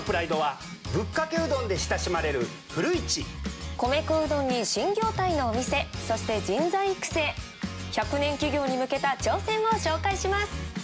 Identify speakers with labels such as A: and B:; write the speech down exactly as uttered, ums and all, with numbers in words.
A: プライドはぶっかけうどんで親しまれる古市。
B: 米粉うどんに新業態のお店、そして人材育成、ひゃくねん企業に向けた挑戦を紹介します。